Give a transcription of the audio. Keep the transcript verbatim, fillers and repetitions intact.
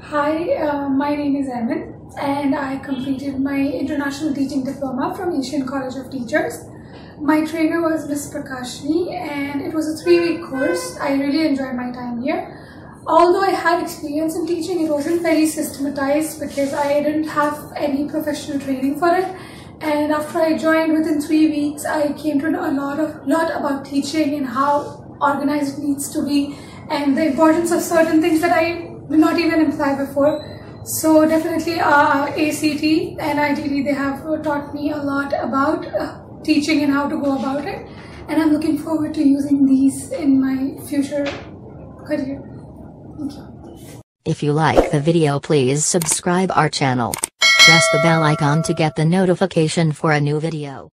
Hi, uh, my name is Emin and I completed my International Teaching Diploma from Asian College of Teachers. My trainer was Miss Prakashni and it was a three-week course. I really enjoyed my time here. Although I had experience in teaching, it wasn't very systematized because I didn't have any professional training for it. And after I joined, within three weeks, I came to know a lot of lot about teaching and how organized it needs to be and the importance of certain things that I did not even apply before. So definitely uh, A C T and I T D, they have taught me a lot about uh, teaching and how to go about it. And I'm looking forward to using these in my future career. Thank you. If you like the video, please subscribe our channel. Press the bell icon to get the notification for a new video.